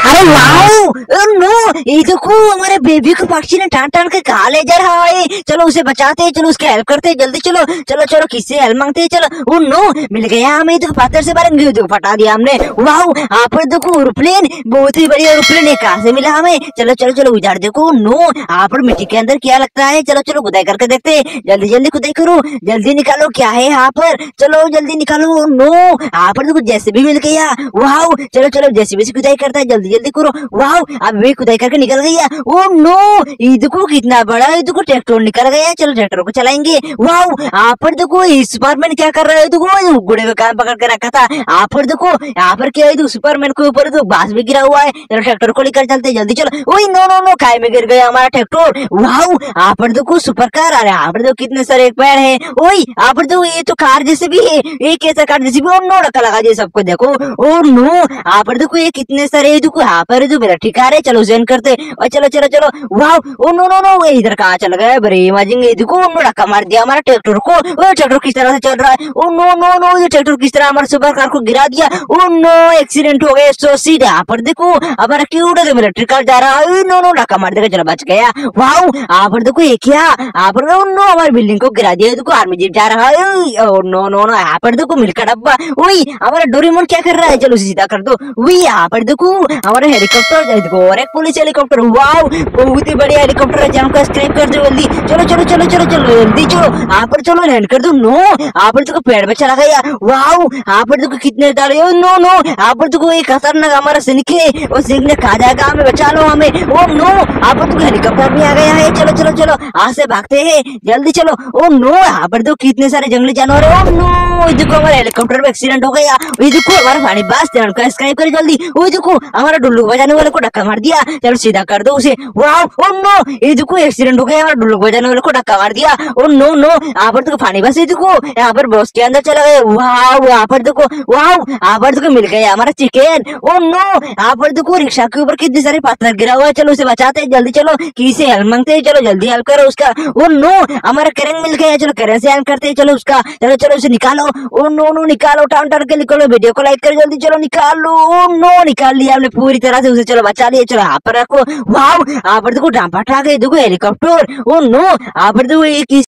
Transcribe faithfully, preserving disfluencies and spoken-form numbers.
अरे wow no, ये देखो हमारे बेबी को पक्षी ने टान टान के कहा ले जा रहा है। चलो उसे बचाते हैं, चलो उसकी हेल्प करते हैं, जल्दी चलो चलो चलो किससे हेल्प मांगते हैं। चलो ओ नो, मिल गया हमें, तो पत्थर से मारेंगे, देखो फटा दिया हमने। वाओ यहाँ पर देखो एरोप्लेन, बहुत ही बढ़िया एरोप्लेन है, कहाँ से मिला हमें। चलो चलो चलो उजाड़, देखो नो यहाँ पर मिट्टी के अंदर क्या लगता है। चलो चलो खुदाई करके देखते हैं, जल्दी जल्दी खुदाई करो, जल्दी निकालो क्या है यहाँ पर, चलो जल्दी निकालो। नो यहाँ पर देखो जैसे भी मिल गया। वाओ चलो चलो जैसे भी खुदाई करता है, जल्दी जल्दी करो। वाओ अब भी खुदाई करके निकल गया। ओ नो ये देखो कितना बड़ा है, देखो ट्रैक्टर निकल गया, चलो ट्रैक्टर को चलाएंगे। वाओ यहाँ पर देखो सुपरमैन क्या कर रहा है, देखो घोड़े का काम पकड़ के रखा था। यहाँ पर देखो यहाँ पर क्या है, देखो सुपरमैन के ऊपर तो बांस भी गिरा हुआ है। चलो ट्रैक्टर को लेकर चलते जल्दी चलो। ओए नो नो नो, खाई में गिर गया हमारा ट्रैक्टर। वाओ यहाँ पर देखो सुपर कार, अरे यहाँ पर देखो कितने सारे पेड़ है। ओए यहाँ पर देखो ये तो कार जैसे भी है, एक ऐसा कार जैसे भी। ओ नो धक्का लगा दिया सबको, देखो ओ नो यहाँ पर देखो ये कितने सारे, देखो यहाँ पर जो मेरा ठिकाना है, चलो जॉइन करते और चलो चलो चलो। Wow oh no no no, इधर कहाँ चल गया, बड़े इमेजिंग, देखो उन्होंने धक्का मार दिया हमारा ट्रैक्टर को। ओ ट्रैक्टर किस तरह से चल रहा है, ओ नो नो नो, ये ट्रैक्टर किस तरह हमारे सुपर कार को गिरा दिया। ओ नो एक्सीडेंट हो गया, सो सीधे यहाँ पर देखो हमारा क्यूट है मिलिट्री कार जा रहा है। नो नो धक्का मार देगा, चलो बच गया। वाओ यहाँ पर देखो ये क्या, यहाँ पर ओ नो हमारी बिल्डिंग को गिरा दिया, देखो आर्मी जीप जा रहा है। ओ नो नो नो यहाँ पर देखो मिल्क का डब्बा। वही हमारा डोरेमोन क्या कर रहा है, चलो सीधा कर दो। वही यहाँ पर देखो हमारा हेलीकॉप्टर, देखो और एक पुलिस हेलीकॉप्टर। वाओ बहुत ही बढ़िया हेलीकॉप्टर है, जान को स्क्रैप कर दो जल्दी, चलो चलो चलो चलो चलो जल्दी चलो यहाँ पर, चलो लैंड कर दो। नो यहाँ पर देखो पेड़ पे चला गया। वाओ यहाँ पर देखो कितने डाले। नो नो यहाँ पर देखो एक खतरनाक हमारा सिंह है, वो सिंह ने खा जाएगा हमें, बचा लो हमें। ओ नो यहाँ पर देखो हेलीकॉप्टर भी आ गया है, चलो चलो चलो यहाँ से भागते हैं जल्दी चलो। ओ नो यहाँ पर देखो कितने सारे जंगली जानवर है। ओ नो देखो हमारे हेलीकॉप्टर में एक्सीडेंट हो गया। ये देखो हमारा पानी बास का स्क्राइब करे जल्दी। वो देखो हमारा डुल्लू बजाने वाले को धक्का मार दिया, चलो सीधा कर दो उसे। वाओ ओ नो ये देखो एक्सीडेंट हो गया, हमारा डुल्लू बजाने वाले को धक्का मार दिया। ओ नो नो यहाँ पर देखो पानी बस, देखो यहाँ पर बॉस के अंदर चला गया। वाओ यहाँ पर देखो, वाओ यहाँ पर देखो मिल गया हमारा चिकन। ओ नो यहाँ पर देखो रिक्शा के ऊपर कितने सारे पत्थर गिरा हुआ है, चलो उसे बचाते हैं जल्दी चलो, किसी हेल्प मांगते हैं, चलो जल्दी हेल्प करो उसका। ओ नो हमारा करेंट मिल गया, चलो करेंट से हेल्प करते हैं, चलो उसका, चलो चलो उसे निकालो। ओ नो नो निकालो, टान टान के निकालो, वीडियो को लाइक करो जल्दी, चलो निकालो। ओ नो निकाल लिया हमने पूरी तरह से उसे, चलो बचा लिया, चलो यहाँ पर रखो। वाओ यहाँ पर देखो डांपा आ गए, देखो हेलीकॉप्टर। ओ नो यहाँ पर देखो एक